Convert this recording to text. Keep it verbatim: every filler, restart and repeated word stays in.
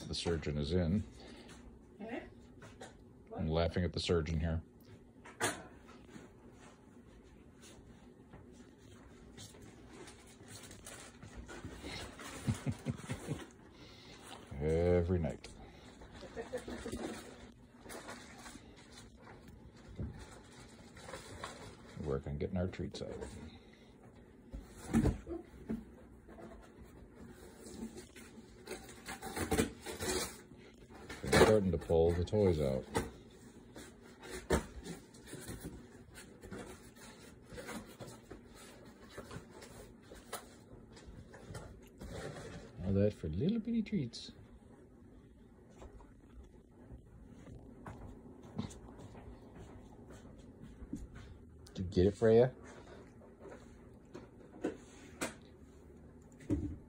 the surgeon is in. I'm laughing at the surgeon here. Every night. Work on getting our treats out. They're starting to pull the toys out. All that for little bitty treats. Did you get it, Freya?